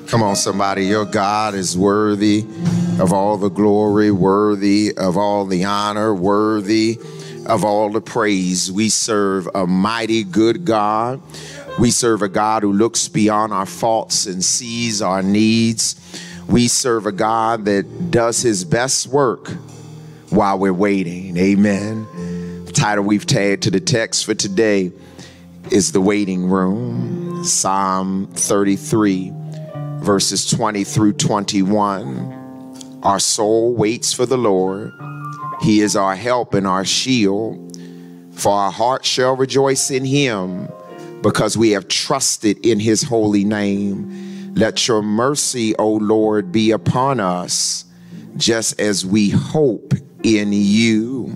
Come on, somebody. Your God is worthy of all the glory, worthy of all the honor, worthy of all the praise. We serve a mighty good God. We serve a God who looks beyond our faults and sees our needs. We serve a God that does his best work while we're waiting. Amen. The title we've tagged to the text for today is The Waiting Room. Psalm 33, verses 20 through 21. Our soul waits for the Lord. He is our help and our shield. For our heart shall rejoice in him, because we have trusted in his holy name. Let your mercy, O Lord, be upon us, just as we hope in you.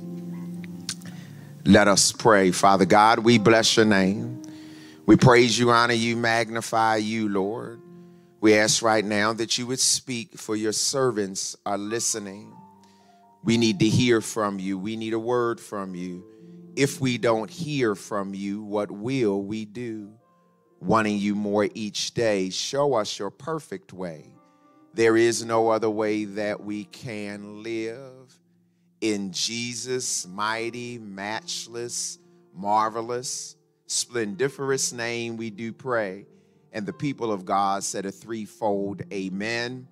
Let us pray. Father God, we bless your name. We praise you, honor you, magnify you, Lord. We ask right now that you would speak, for your servants are listening. We need to hear from you. We need a word from you. If we don't hear from you, what will we do? Wanting you more each day, show us your perfect way. There is no other way that we can live. In Jesus' mighty, matchless, marvelous, splendiferous name we do pray. And the people of God said a threefold amen,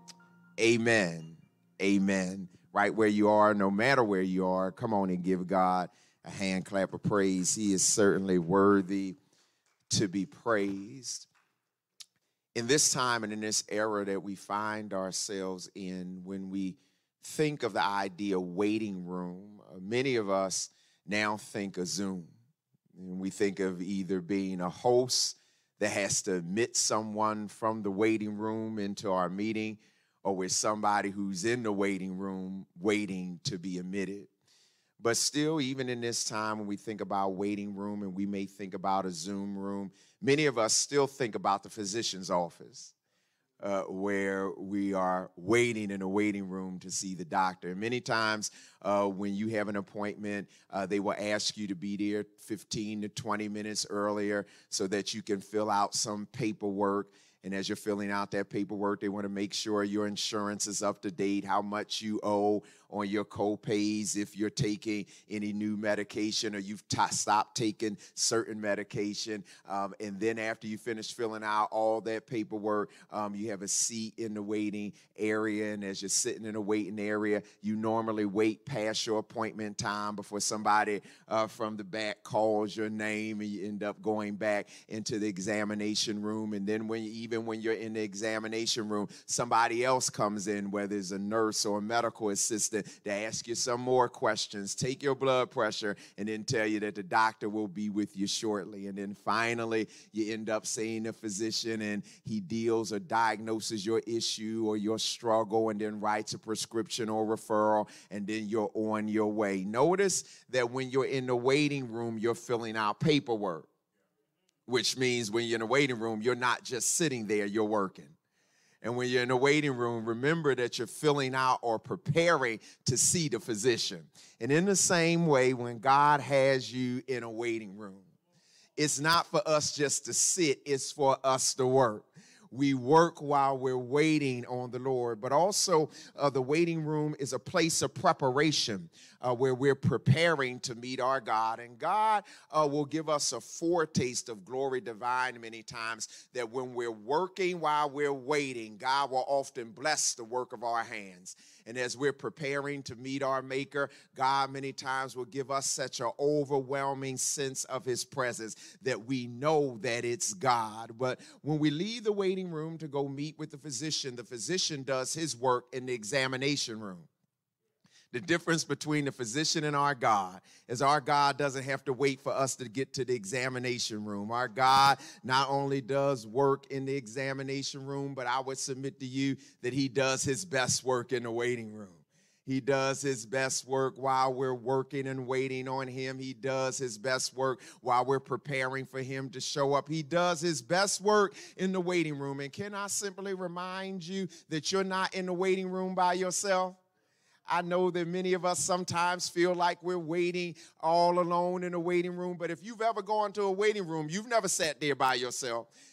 amen, amen. Right where you are, no matter where you are, come on and give God a hand clap of praise. He is certainly worthy to be praised. In this time and in this era that we find ourselves in, when we think of the idea of waiting room, many of us now think of Zoom. And we think of either being a host that has to admit someone from the waiting room into our meeting, or with somebody who's in the waiting room waiting to be admitted. But still, even in this time when we think about waiting room and we may think about a Zoom room, many of us still think about the physician's office, where we are waiting in a waiting room to see the doctor. And many times when you have an appointment, they will ask you to be there 15 to 20 minutes earlier so that you can fill out some paperwork. And as you're filling out that paperwork, they want to make sure your insurance is up to date, how much you owe on your co-pays, if you're taking any new medication or you've stopped taking certain medication. And then after you finish filling out all that paperwork, you have a seat in the waiting area. And as you're sitting in a waiting area, you normally wait past your appointment time before somebody from the back calls your name, and you end up going back into the examination room. And then even when you're in the examination room, somebody else comes in, whether it's a nurse or a medical assistant, to ask you some more questions, take your blood pressure, and then tell you that the doctor will be with you shortly. And then finally, you end up seeing a physician, and he deals or diagnoses your issue or your struggle, and then writes a prescription or referral, and then you're on your way. Notice that when you're in the waiting room, you're filling out paperwork, which means when you're in a waiting room, you're not just sitting there, you're working. And when you're in a waiting room, remember that you're filling out or preparing to see the physician. And in the same way, when God has you in a waiting room, it's not for us just to sit, it's for us to work. We work while we're waiting on the Lord. But also, the waiting room is a place of preparation where we're preparing to meet our God. And God will give us a foretaste of glory divine many times, that when we're working while we're waiting, God will often bless the work of our hands. And as we're preparing to meet our Maker, God many times will give us such an overwhelming sense of his presence that we know that it's God. But when we leave the waiting room to go meet with the physician does his work in the examination room. The difference between the physician and our God is our God doesn't have to wait for us to get to the examination room. Our God not only does work in the examination room, but I would submit to you that he does his best work in the waiting room. He does his best work while we're working and waiting on him. He does his best work while we're preparing for him to show up. He does his best work in the waiting room. And can I simply remind you that you're not in the waiting room by yourself? I know that many of us sometimes feel like we're waiting all alone in a waiting room, but if you've ever gone to a waiting room, you've never sat there by yourself.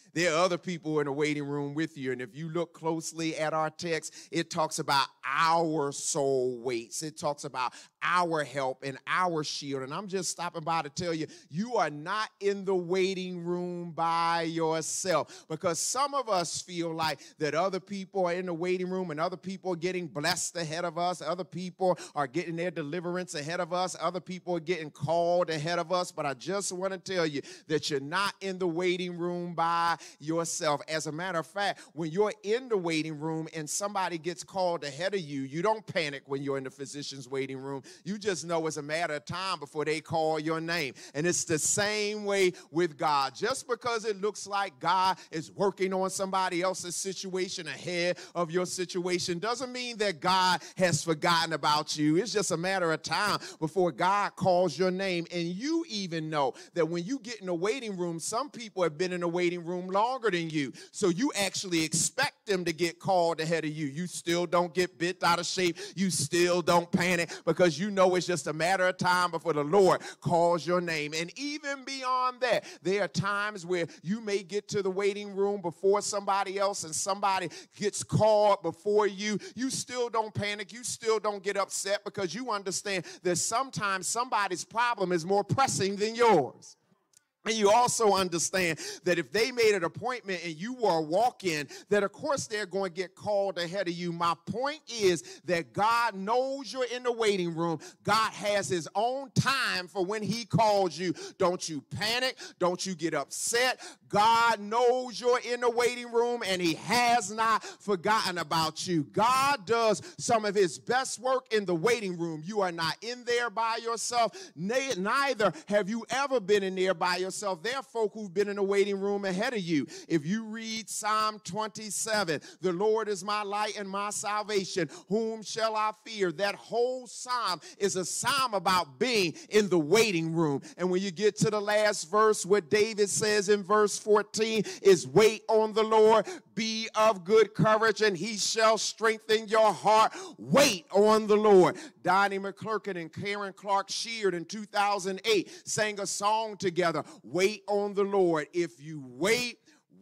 There are other people in the waiting room with you. And if you look closely at our text, it talks about our soul waits. It talks about our help and our shield. And I'm just stopping by to tell you, you are not in the waiting room by yourself, because some of us feel like that other people are in the waiting room and other people are getting blessed ahead of us. Other people are getting their deliverance ahead of us. Other people are getting called ahead of us. But I just want to tell you that you're not in the waiting room by yourself. As a matter of fact, when you're in the waiting room and somebody gets called ahead of you, you don't panic when you're in the physician's waiting room. You just know it's a matter of time before they call your name. And it's the same way with God. Just because it looks like God is working on somebody else's situation ahead of your situation doesn't mean that God has forgotten about you. It's just a matter of time before God calls your name. And you even know that when you get in the waiting room, some people have been in the waiting room longer than you. So you actually expect them to get called ahead of you. You still don't get bent out of shape. You still don't panic, because you know it's just a matter of time before the Lord calls your name. And even beyond that, there are times where you may get to the waiting room before somebody else and somebody gets called before you. You still don't panic. You still don't get upset, because you understand that sometimes somebody's problem is more pressing than yours. And you also understand that if they made an appointment and you were a walk-in, that of course they're going to get called ahead of you. My point is that God knows you're in the waiting room. God has his own time for when he calls you. Don't you panic. Don't you get upset. God knows you're in the waiting room and he has not forgotten about you. God does some of his best work in the waiting room. You are not in there by yourself. Neither have you ever been in there by yourself. There are folk who've been in the waiting room ahead of you. If you read Psalm 27, the Lord is my light and my salvation. Whom shall I fear? That whole psalm is a psalm about being in the waiting room. And when you get to the last verse, what David says in verse 14 is, wait on the Lord, be of good courage, and he shall strengthen your heart. Wait on the Lord. Donnie McClurkin and Karen Clark Sheard in 2008 sang a song together, Wait on the Lord. If you wait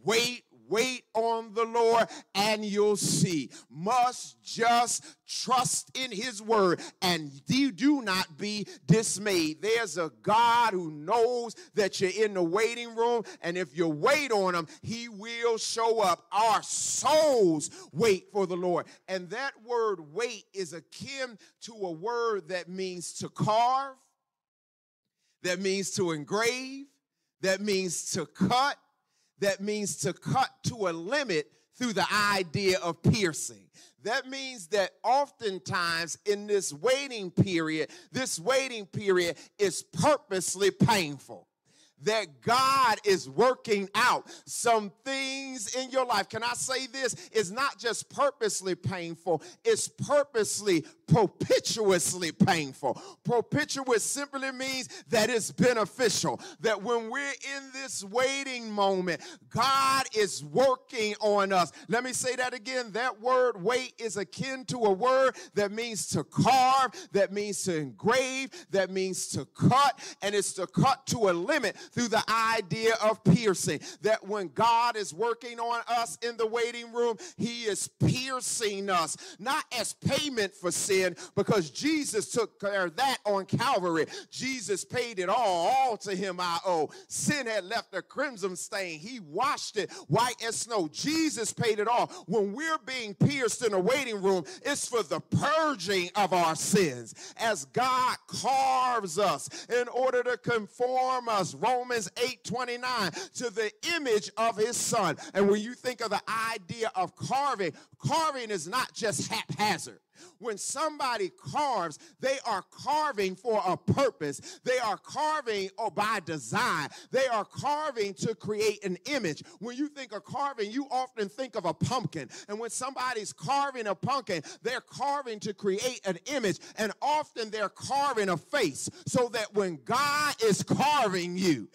on the Lord and you'll see. Must just trust in his word and do not be dismayed. There's a God who knows that you're in the waiting room, and if you wait on him, he will show up. Our souls wait for the Lord. And that word wait is akin to a word that means to carve, that means to engrave, that means to cut, that means to cut to a limit through the idea of piercing. That means that oftentimes in this waiting period is purposely painful. That God is working out some things in your life. Can I say this? It's not just purposely painful, it's purposely propitiously painful. Propitious simply means that it's beneficial. That when we're in this waiting moment, God is working on us. Let me say that again. That word wait is akin to a word that means to carve, that means to engrave, that means to cut, and it's to cut to a limit through the idea of piercing. That when God is working on us in the waiting room, he is piercing us, not as payment for sin, because Jesus took care of that on Calvary. Jesus paid it all to him I owe. Sin had left a crimson stain. He washed it white as snow. Jesus paid it all. When we're being pierced in a waiting room, it's for the purging of our sins. As God carves us in order to conform us, Romans 8:29, to the image of his son. And when you think of the idea of carving, carving is not just haphazard. When somebody carves, they are carving for a purpose. They are carving by design. They are carving to create an image. When you think of carving, you often think of a pumpkin. And when somebody's carving a pumpkin, they're carving to create an image. And often they're carving a face, so that when God is carving you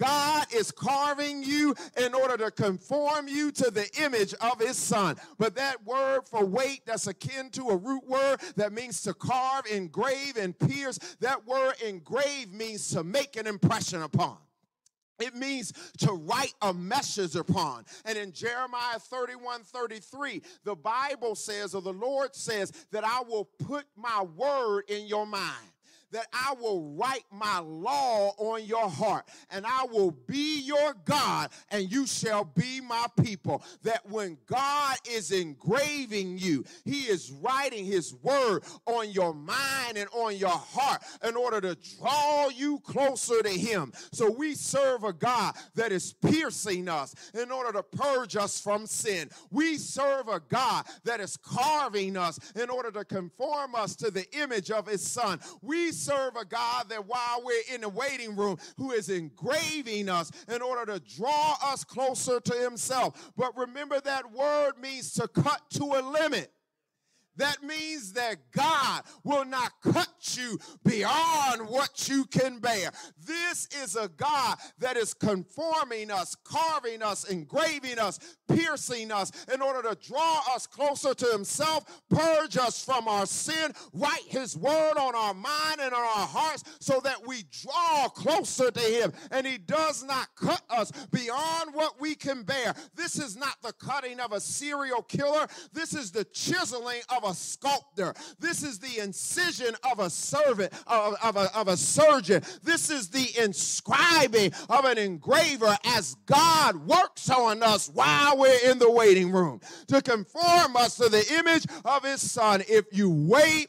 in order to conform you to the image of his son. But that word for wait, that's akin to a root word that means to carve, engrave, and pierce. That word engrave means to make an impression upon. It means to write a message upon. And in Jeremiah 31:33, the Bible says, or the Lord says, that I will put my word in your mind, that I will write my law on your heart, and I will be your God, and you shall be my people. That when God is engraving you, he is writing his word on your mind and on your heart in order to draw you closer to him. So we serve a God that is piercing us in order to purge us from sin. We serve a God that is carving us in order to conform us to the image of his son. We serve a God that while we're in the waiting room, who is engraving us in order to draw us closer to himself. But remember, that word means to cut to a limit. That means that God will not cut you beyond what you can bear. This is a God that is conforming us, carving us, engraving us, piercing us in order to draw us closer to himself, purge us from our sin, write his word on our mind and on our hearts so that we draw closer to him. And he does not cut us beyond what we can bear. This is not the cutting of a serial killer. This is the chiseling of a sculptor. This is the incision of a servant, of a surgeon. This is the inscribing of an engraver as God works on us while we're in the waiting room to conform us to the image of his son. If you wait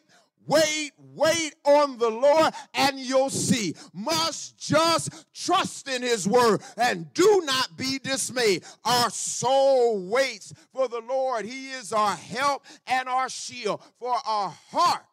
on the Lord and you'll see. Must just trust in his word and do not be dismayed. Our soul waits for the Lord. He is our help and our shield. For our heart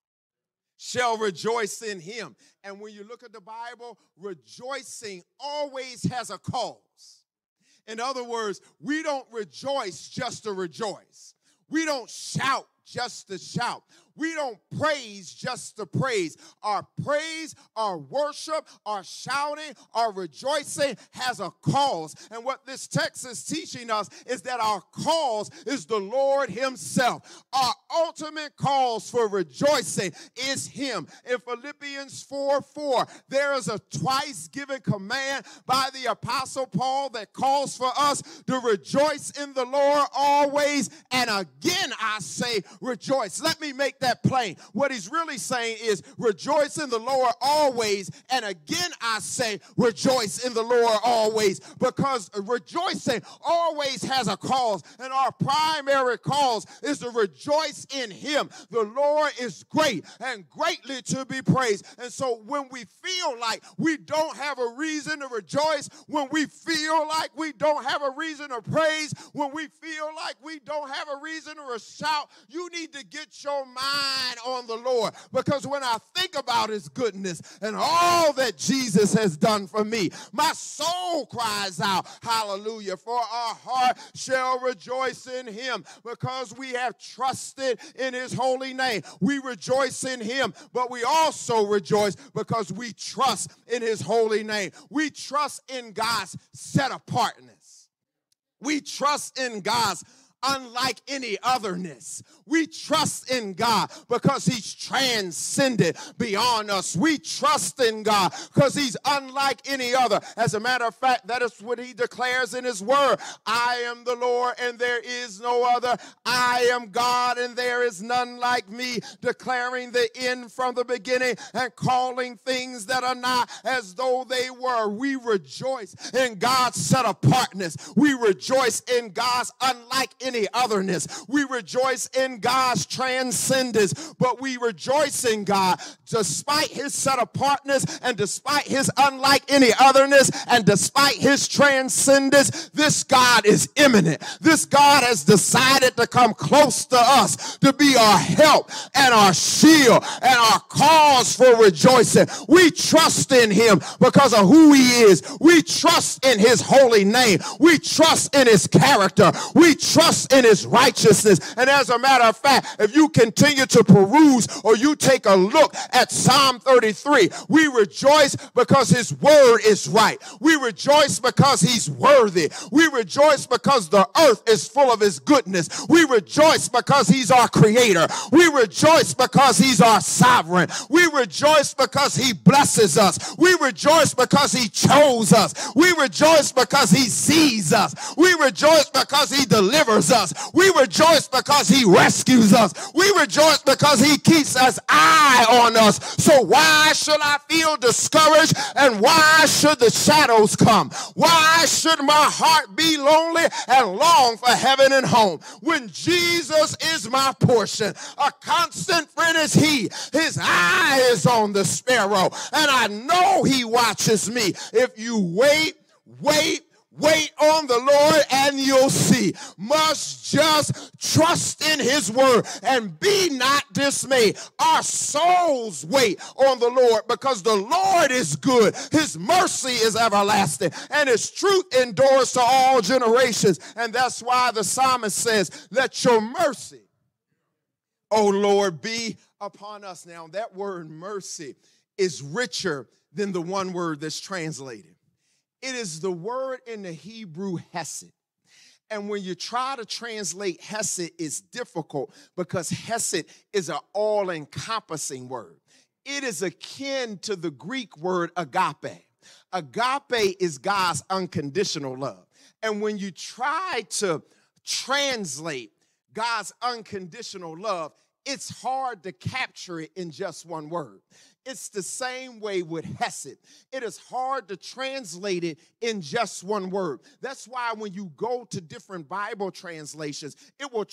shall rejoice in him. And when you look at the Bible, rejoicing always has a cause. In other words, we don't rejoice just to rejoice. We don't shout just to shout. We don't praise just to praise. Our praise, our worship, our shouting, our rejoicing has a cause. And what this text is teaching us is that our cause is the Lord himself. Our ultimate cause for rejoicing is him. In Philippians 4:4, there is a twice given command by the Apostle Paul that calls for us to rejoice in the Lord always. And again, I say rejoice. Let me make that plain. What he's really saying is rejoice in the Lord always. And again, I say rejoice in the Lord always, because rejoicing always has a cause. And our primary cause is to rejoice in him. The Lord is great and greatly to be praised. And so when we feel like we don't have a reason to rejoice, when we feel like we don't have a reason to praise, when we feel like we don't have a reason to shout, you need to get your mind on the Lord, because when I think about his goodness and all that Jesus has done for me, my soul cries out, hallelujah. For our heart shall rejoice in him, because we have trusted in his holy name. We rejoice in him, but we also rejoice because we trust in his holy name. We trust in God's set apartness. We trust in God's unlike any otherness. We trust in God because he's transcended beyond us. We trust in God because he's unlike any other. As a matter of fact, that is what he declares in his word. I am the Lord and there is no other. I am God and there is none like me, declaring the end from the beginning and calling things that are not as though they were. We rejoice in God's set apartness. We rejoice in God's unlike any otherness. We rejoice in God's transcendence, but we rejoice in God despite his set apartness and despite his unlike any otherness and despite his transcendence. This God is imminent. This God has decided to come close to us to be our help and our shield and our cause for rejoicing. We trust in him because of who he is. We trust in his holy name. We trust in his character. We trust trust in his righteousness. And as a matter of fact, if you continue to peruse or you take a look at Psalm 33, we rejoice because his word is right. We rejoice because he's worthy. We rejoice because the earth is full of his goodness. We rejoice because he's our creator. We rejoice because he's our sovereign. We rejoice because he blesses us. We rejoice because he chose us. We rejoice because he sees us. We rejoice because he delivers us. We rejoice because he rescues us. We rejoice because he keeps his eye on us. So why should I feel discouraged, and why should the shadows come? Why should my heart be lonely and long for heaven and home when Jesus is my portion? A constant friend is he. His eye is on the sparrow, and I know he watches me. If you wait on the Lord and you'll see. Must just trust in his word and be not dismayed. Our souls wait on the Lord because the Lord is good. His mercy is everlasting and his truth endures to all generations. And that's why the psalmist says, let your mercy, O Lord, be upon us. Now that word mercy is richer than the one word that's translated. It is the word in the Hebrew hesed. And when you try to translate hesed, it's difficult because hesed is an all-encompassing word. It is akin to the Greek word agape. Agape is God's unconditional love. And when you try to translate God's unconditional love, it's hard to capture it in just one word. It's the same way with hesed. It is hard to translate it in just one word. That's why when you go to different Bible translations, it will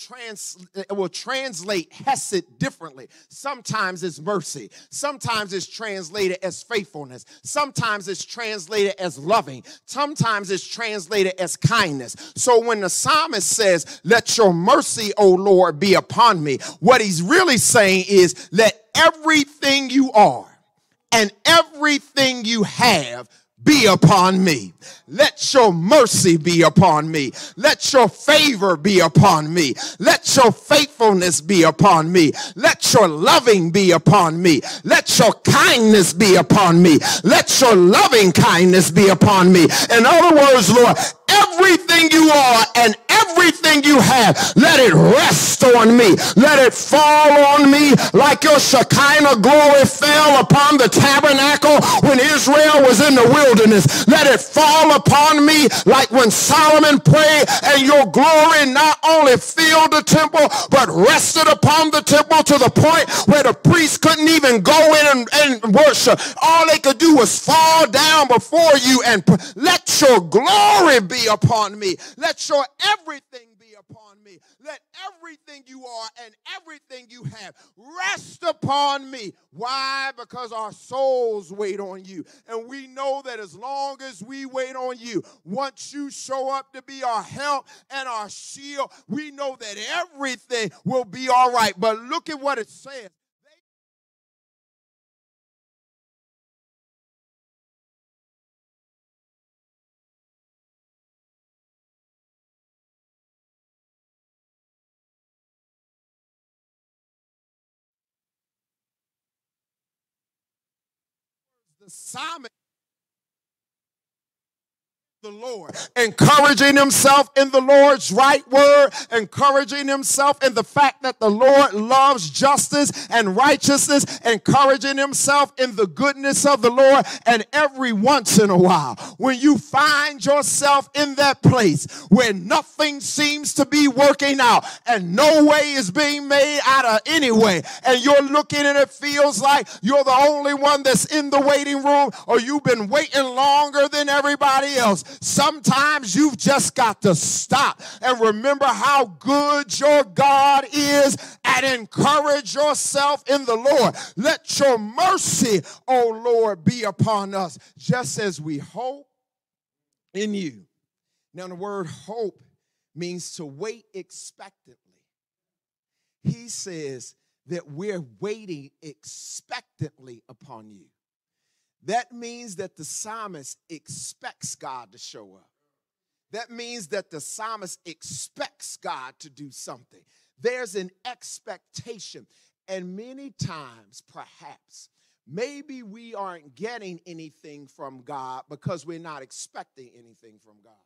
translate hesed differently. Sometimes it's mercy. Sometimes it's translated as faithfulness. Sometimes it's translated as loving. Sometimes it's translated as kindness. So when the psalmist says, let your mercy, O Lord, be upon me, what he's really saying is, let everything you are and everything you have be upon me. Let your mercy be upon me. Let your favor be upon me. Let your faithfulness be upon me. Let your loving be upon me. Let your kindness be upon me. Let your loving kindness be upon me. In other words, Lord, everything you are and everything you have, let it rest on me. Let it fall on me like your Shekinah glory fell upon the tabernacle when Israel was in the wilderness. Let it fall upon me like when Solomon prayed and your glory not only filled the temple but rested upon the temple to the point where the priests couldn't even go in and worship. All they could do was fall down before you and let your glory be upon me. Let your everything be upon me. Let everything you are and everything you have rest upon me. Why? Because our souls wait on you. And we know that as long as we wait on you, once you show up to be our help and our shield, we know that everything will be all right. But look at what it says. The psalmist, the Lord, encouraging himself in the Lord's right word, encouraging himself in the fact that the Lord loves justice and righteousness, encouraging himself in the goodness of the Lord. And every once in a while, when you find yourself in that place where nothing seems to be working out and no way is being made out of any way, and you're looking and it feels like you're the only one that's in the waiting room, or you've been waiting longer than everybody else, sometimes you've just got to stop and remember how good your God is and encourage yourself in the Lord. Let your mercy, O Lord, be upon us, just as we hope in you. Now, the word hope means to wait expectantly. He says that we're waiting expectantly upon you. That means that the psalmist expects God to show up. That means that the psalmist expects God to do something. There's an expectation. And many times, perhaps, maybe we aren't getting anything from God because we're not expecting anything from God.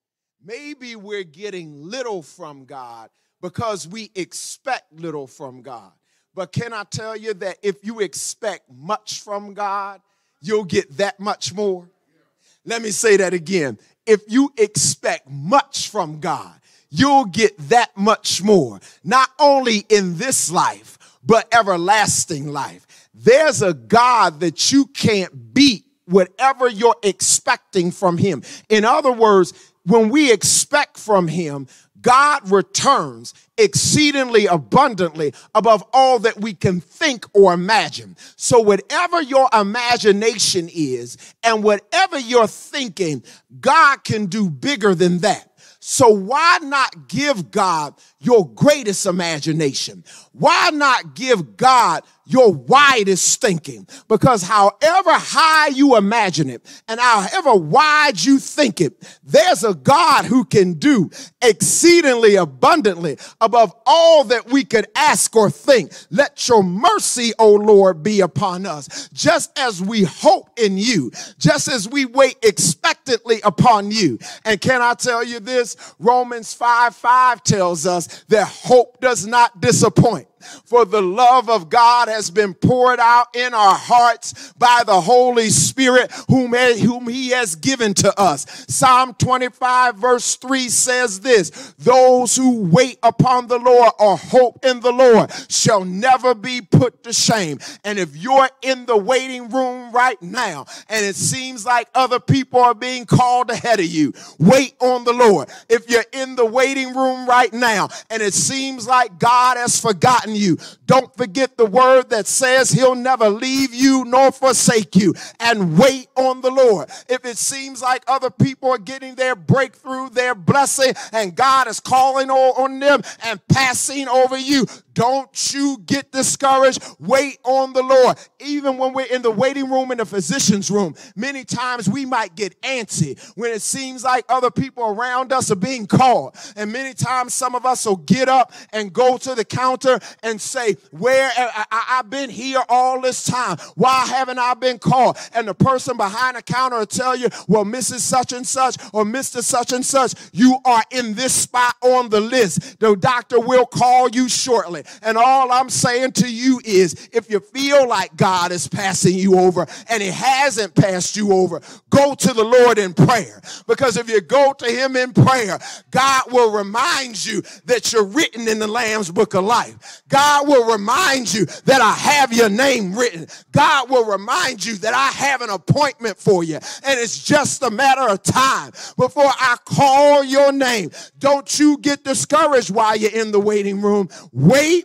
Maybe we're getting little from God because we expect little from God. But can I tell you that if you expect much from God, you'll get that much more? Let me say that again. If you expect much from God, you'll get that much more. Not only in this life, but everlasting life. There's a God that you can't beat whatever you're expecting from him. In other words, when we expect from him, God returns exceedingly abundantly above all that we can think or imagine. So whatever your imagination is and whatever you're thinking, God can do bigger than that. So why not give God your greatest imagination? Why not give God your widest thinking? Because however high you imagine it and however wide you think it, there's a God who can do exceedingly abundantly above all that we could ask or think. Let your mercy, O Lord, be upon us. Just as we hope in you, just as we wait expectantly upon you. And can I tell you this? Romans 5:5 tells us that hope does not disappoint. For the love of God has been poured out in our hearts by the Holy Spirit whom he has given to us. Psalm 25 verse 3 says this: those who wait upon the Lord or hope in the Lord shall never be put to shame. And if you're in the waiting room right now and it seems like other people are being called ahead of you, wait on the Lord. If you're in the waiting room right now and it seems like God has forgotten you, don't forget the word that says he'll never leave you nor forsake you, and wait on the Lord. If it seems like other people are getting their breakthrough, their blessing, and God is calling on them and passing over you, don't you get discouraged. Wait on the Lord. Even when we're in the waiting room in the physician's room, many times we might get antsy when it seems like other people around us are being called. And many times some of us will get up and go to the counter and say, where I've been here all this time. Why haven't I been called? And the person behind the counter will tell you, well, Mrs. Such and Such or Mr. Such and Such, you are in this spot on the list. The doctor will call you shortly. And all I'm saying to you is, if you feel like God is passing you over and he hasn't passed you over, go to the Lord in prayer. Because if you go to him in prayer, God will remind you that you're written in the Lamb's book of life. God will remind you that I have your name written. God will remind you that I have an appointment for you. And it's just a matter of time before I call your name. Don't you get discouraged while you're in the waiting room. Wait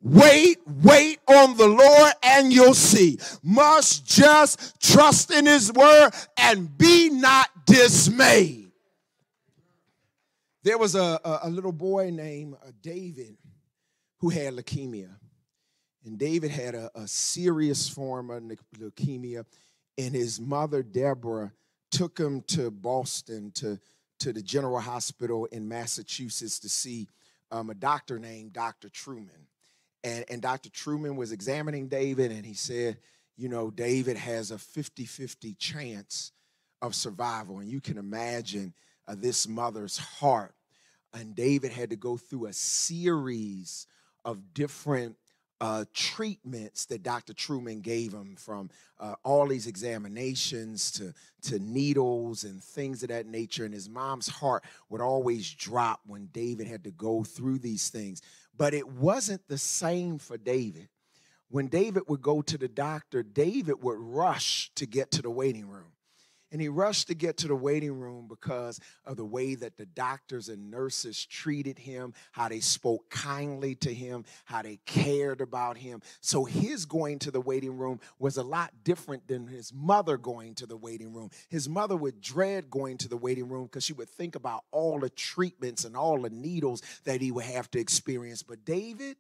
on the Lord and you'll see. Must just trust in his word and be not dismayed. There was a little boy named David who had leukemia. And David had a serious form of leukemia. And his mother, Deborah, took him to Boston to the General Hospital in Massachusetts to see a doctor named Dr. Truman. And Dr. Truman was examining David, and he said, you know, David has a 50-50 chance of survival. And you can imagine this mother's heart. And David had to go through a series of different treatments that Dr. Truman gave him, from all these examinations to needles and things of that nature. And his mom's heart would always drop when David had to go through these things. But it wasn't the same for David. When David would go to the doctor, David would rush to get to the waiting room. And he rushed to get to the waiting room because of the way that the doctors and nurses treated him, how they spoke kindly to him, how they cared about him. So his going to the waiting room was a lot different than his mother going to the waiting room. His mother would dread going to the waiting room because she would think about all the treatments and all the needles that he would have to experience. But David,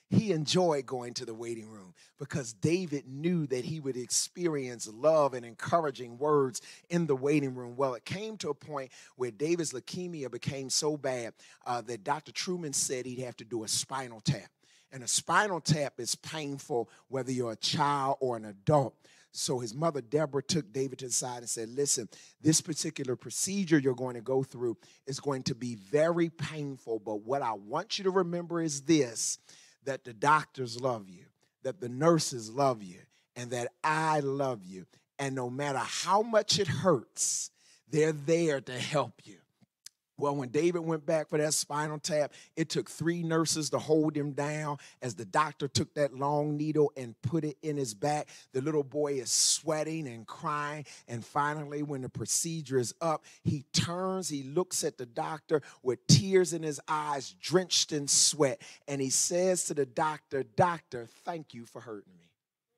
He enjoyed going to the waiting room because David knew that he would experience love and encouraging words in the waiting room. Well, it came to a point where David's leukemia became so bad that Dr. Truman said he'd have to do a spinal tap. And a spinal tap is painful whether you're a child or an adult. So his mother, Deborah, took David to the side and said, listen, this particular procedure you're going to go through is going to be very painful. But what I want you to remember is this, that the doctors love you, that the nurses love you, and that I love you. And no matter how much it hurts, they're there to help you. Well, when David went back for that spinal tap, it took 3 nurses to hold him down as the doctor took that long needle and put it in his back. The little boy is sweating and crying. And finally, when the procedure is up, he turns, he looks at the doctor with tears in his eyes, drenched in sweat. And he says to the doctor, "Doctor, thank you for hurting me.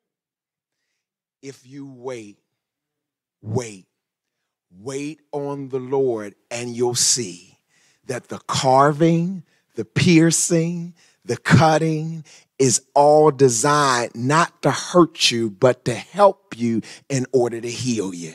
If you wait on the Lord, and you'll see that the carving, the piercing, the cutting is all designed not to hurt you, but to help you in order to heal you."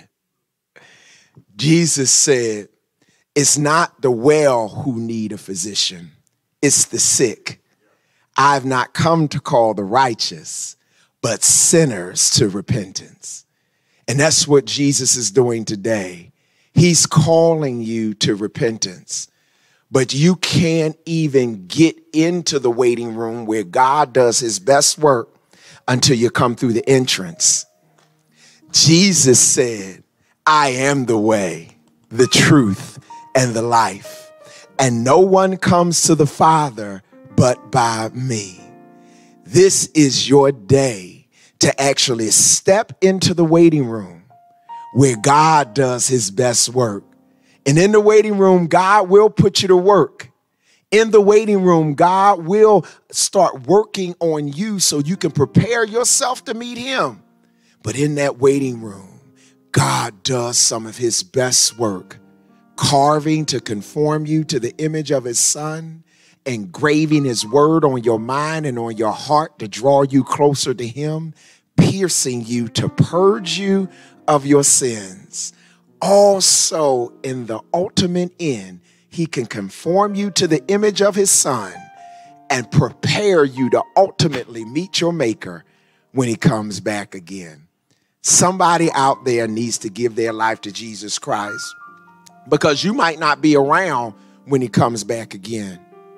Jesus said, it's not the well who need a physician, it's the sick. I've not come to call the righteous, but sinners to repentance. And that's what Jesus is doing today. He's calling you to repentance. But you can't even get into the waiting room where God does his best work until you come through the entrance. Jesus said, I am the way, the truth, and the life. And no one comes to the Father but by me. This is your day to actually step into the waiting room where God does his best work. And in the waiting room, God will put you to work. In the waiting room, God will start working on you so you can prepare yourself to meet him. But in that waiting room, God does some of his best work, carving to conform you to the image of his Son, engraving his word on your mind and on your heart to draw you closer to him, piercing you to purge you of your sins. Also, in the ultimate end, he can conform you to the image of his Son and prepare you to ultimately meet your Maker when he comes back again. Somebody out there needs to give their life to Jesus Christ, because you might not be around when he comes back again.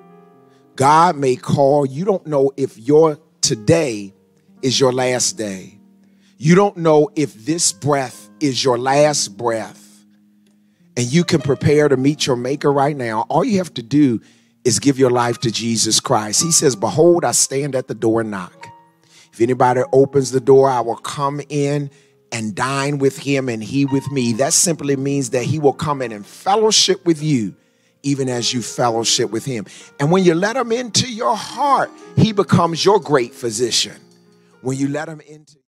God may call. You don't know if your today is your last day. You don't know if this breath is your last breath. And you can prepare to meet your Maker right now. All you have to do is give your life to Jesus Christ. He says, behold, I stand at the door and knock. If anybody opens the door, I will come in and dine with him and he with me. That simply means that he will come in and fellowship with you, even as you fellowship with him. And when you let him into your heart, he becomes your great physician. When you let him into